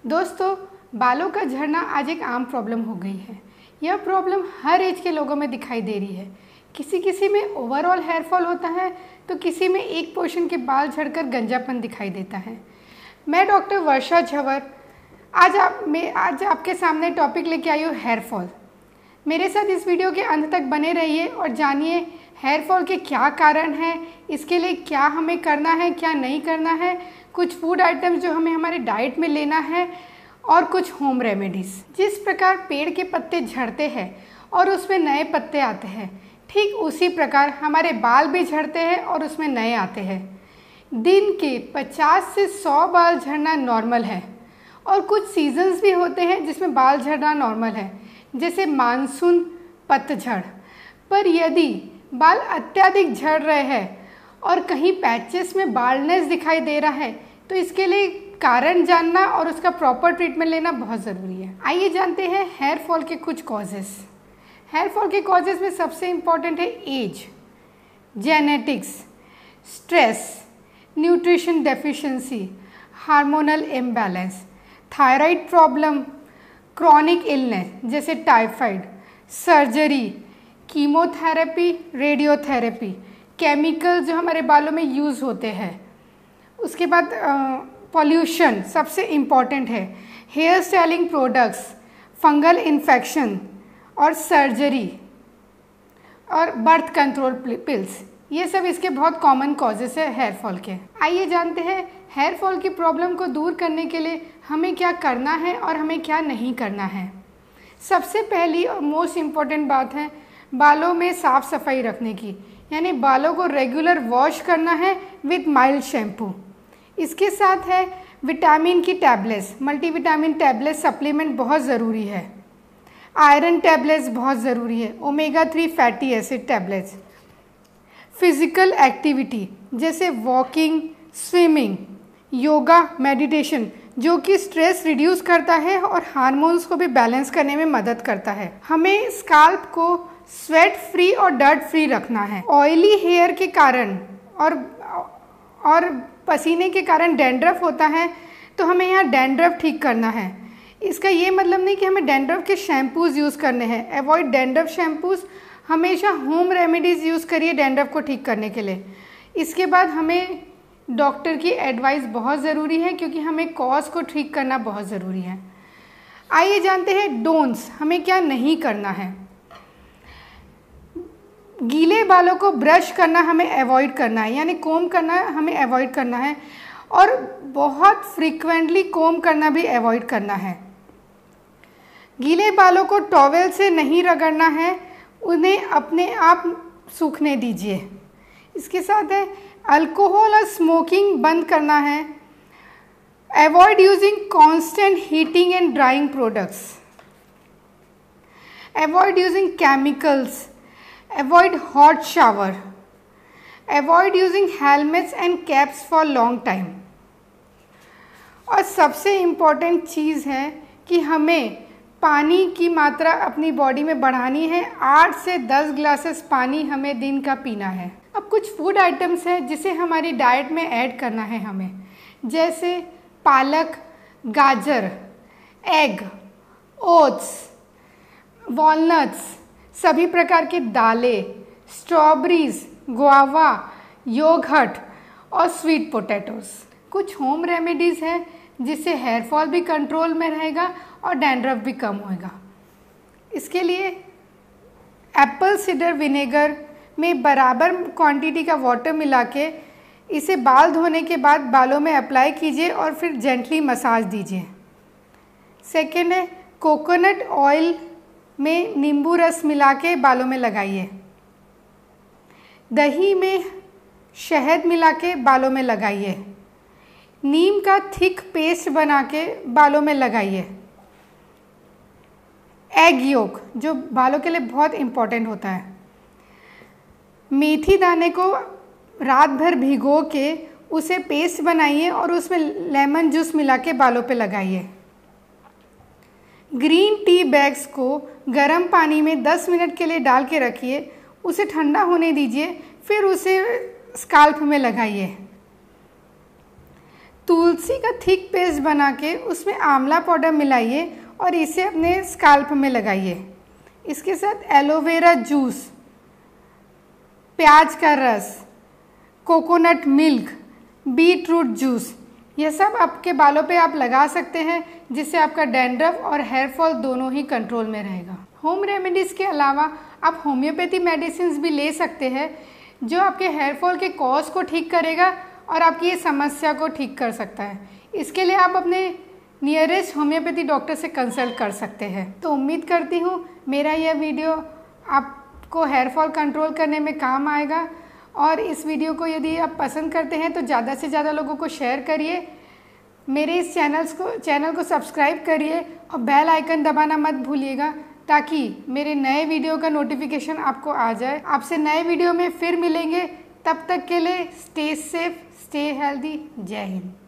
दोस्तों, बालों का झड़ना आज एक आम प्रॉब्लम हो गई है। यह प्रॉब्लम हर एज के लोगों में दिखाई दे रही है। किसी में ओवरऑल हेयर फॉल होता है तो किसी में एक पोर्शन के बाल झड़कर गंजापन दिखाई देता है। मैं डॉक्टर वर्षा झंवर आज आपके सामने टॉपिक लेके आई हूँ हेयर फॉल। मेरे साथ इस वीडियो के अंत तक बने रहिए और जानिए हेयर फॉल के क्या कारण हैं, इसके लिए क्या हमें करना है, क्या नहीं करना है, कुछ फूड आइटम्स जो हमें हमारे डाइट में लेना है और कुछ होम रेमेडीज़। जिस प्रकार पेड़ के पत्ते झड़ते हैं और उसमें नए पत्ते आते हैं, ठीक उसी प्रकार हमारे बाल भी झड़ते हैं और उसमें नए आते हैं। दिन के 50 से 100 बाल झड़ना नॉर्मल है और कुछ सीजन्स भी होते हैं जिसमें बाल झड़ना नॉर्मल है, जैसे मानसून, पतझड़। पर यदि बाल अत्यधिक झड़ रहे हैं और कहीं पैचेस में बाल्डनेस दिखाई दे रहा है तो इसके लिए कारण जानना और उसका प्रॉपर ट्रीटमेंट लेना बहुत ज़रूरी है। आइए जानते हैं हेयर फॉल के कुछ कॉजेस। हेयर फॉल के कॉजेस में सबसे इम्पॉर्टेंट है age, genetics, stress, nutrition deficiency, hormonal imbalance, thyroid problem, chronic illness जैसे typhoid, surgery, chemotherapy, radiotherapy, chemical जो हमारे बालों में यूज़ होते हैं। उसके बाद पॉल्यूशन सबसे इम्पॉर्टेंट है, hair styling products, fungal infection और सर्जरी और बर्थ कंट्रोल पिल्स, ये सब इसके बहुत कॉमन कॉजेस है हेयर फॉल के। आइए जानते हैं हेयर फॉल की प्रॉब्लम को दूर करने के लिए हमें क्या करना है और हमें क्या नहीं करना है। सबसे पहली और मोस्ट इम्पॉर्टेंट बात है बालों में साफ़ सफाई रखने की, यानी बालों को रेगुलर वॉश करना है विद माइल्ड शैम्पू। इसके साथ है विटामिन की टैबलेट्स, मल्टीविटामिन टैबलेट सप्लीमेंट बहुत ज़रूरी है, आयरन टैबलेट्स बहुत ज़रूरी है, omega 3 fatty acid tablets. Physical activity जैसे वॉकिंग, स्विमिंग, योगा, मेडिटेशन जो कि स्ट्रेस रिड्यूस करता है और हार्मोन्स को भी बैलेंस करने में मदद करता है। हमें स्काल्प को स्वेट फ्री और डर्ट फ्री रखना है। ऑयली हेयर के कारण और पसीने के कारण डैंड्रफ होता है तो हमें यहाँ डैंड्रफ ठीक करना है। इसका ये मतलब नहीं कि हमें डैंड्रफ के शैम्पूज़ यूज़ करने हैं। अवॉइड डैंड्रफ शैम्पूज़, हमेशा होम रेमेडीज़ यूज़ करिए डैंड्रफ को ठीक करने के लिए। इसके बाद हमें डॉक्टर की एडवाइस बहुत ज़रूरी है क्योंकि हमें कॉज को ठीक करना बहुत ज़रूरी है। आइए जानते हैं डोंट्स, हमें क्या नहीं करना है। गीले बालों को ब्रश करना हमें अवॉइड करना है, यानी कोम करना हमें अवॉइड करना है और बहुत फ्रीक्वेंटली कोम करना भी अवॉइड करना है। गीले बालों को टॉवेल से नहीं रगड़ना है, उन्हें अपने आप सूखने दीजिए। इसके साथ है अल्कोहल और स्मोकिंग बंद करना है। Avoid using constant heating and drying products. Avoid using chemicals. Avoid hot shower. Avoid using helmets and caps for long time. और सबसे इम्पॉर्टेंट चीज़ है कि हमें पानी की मात्रा अपनी बॉडी में बढ़ानी है। 8 से 10 ग्लासेस पानी हमें दिन का पीना है। अब कुछ फूड आइटम्स हैं जिसे हमारी डाइट में ऐड करना है हमें, जैसे पालक, गाजर, एग, ओट्स, वॉलनट्स, सभी प्रकार के दालें, स्ट्रॉबेरीज, गुआवा, योगर्ट और स्वीट पोटैटोस। कुछ होम रेमेडीज़ हैं जिससे हेयर फॉल भी कंट्रोल में रहेगा और डैंड्रफ भी कम होएगा। इसके लिए एप्पल सिडर विनेगर में बराबर क्वांटिटी का वाटर मिला के इसे बाल धोने के बाद बालों में अप्लाई कीजिए और फिर जेंटली मसाज दीजिए। सेकेंड है कोकोनट ऑयल में नींबू रस मिला के बालों में लगाइए। दही में शहद मिला के बालों में लगाइए। नीम का थिक पेस्ट बना के बालों में लगाइए। एग योक जो बालों के लिए बहुत इम्पॉर्टेंट होता है। मेथी दाने को रात भर भिगो के उसे पेस्ट बनाइए और उसमें लेमन जूस मिला के बालों पे लगाइए। ग्रीन टी बैग्स को गर्म पानी में 10 मिनट के लिए डाल के रखिए, उसे ठंडा होने दीजिए, फिर उसे स्काल्प में लगाइए। तुलसी का थिक पेस्ट बना के उसमें आंवला पाउडर मिलाइए और इसे अपने स्काल्प में लगाइए। इसके साथ एलोवेरा जूस, प्याज का रस, coconut milk, beetroot juice, यह सब आपके बालों पे आप लगा सकते हैं, जिससे आपका डैंड्रफ और हेयर फॉल दोनों ही कंट्रोल में रहेगा। होम रेमेडीज़ के अलावा आप होम्योपैथी मेडिसिन भी ले सकते हैं, जो आपके हेयर फॉल के कॉज को ठीक करेगा और आपकी ये समस्या को ठीक कर सकता है। इसके लिए आप अपने नियरेस्ट होम्योपैथी डॉक्टर से कंसल्ट कर सकते हैं। तो उम्मीद करती हूँ मेरा यह वीडियो आपको हेयर फॉल कंट्रोल करने में काम आएगा, और इस वीडियो को यदि आप पसंद करते हैं तो ज़्यादा से ज़्यादा लोगों को शेयर करिए। मेरे इस चैनल को सब्सक्राइब करिए और बेल आइकन दबाना मत भूलिएगा, ताकि मेरे नए वीडियो का नोटिफिकेशन आपको आ जाए। आपसे नए वीडियो में फिर मिलेंगे, तब तक के लिए स्टे सेफ, स्टे हेल्दी। जय हिंद।